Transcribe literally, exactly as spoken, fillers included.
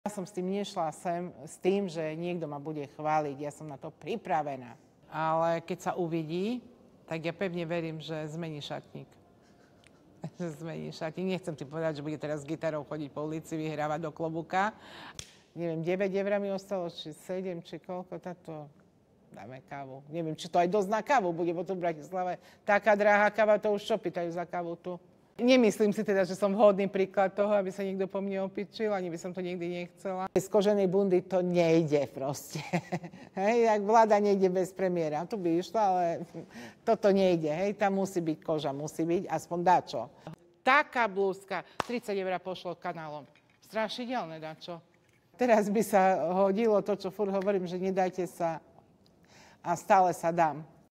Ja som s tým nešla sem, s tým, že niekto ma bude chváliť. Ja som na to pripravená. Ale keď sa uvidí, tak ja pevne verím, že zmení šatník. Že zmení šatník. Nechcem ti povedať, že bude teraz s gitarou chodiť po ulici, vyhrávať do klobúka. Neviem, deväť eur mi ostalo, či sedem, či koľko, táto dáme kávu. Neviem, či to aj dosť na kávu bude, bo tu v Bratislave taká drahá káva, to už čo pýtajú za kávu tu. Nemyslím si teda, že som vhodný príklad toho, aby sa niekto po mne opičil, ani by som to nikdy nechcela. Z koženej bundy to nejde proste. Hej, jak vláda nejde bez premiéra. Tu by išla, ale toto nejde. Hej, tam musí byť koža, musí byť aspoň dačo. Taká blúzka, tridsať eur pošlo kanálom. Strašidelné dačo. Teraz by sa hodilo to, čo furt hovorím, že nedajte sa a stále sa dám.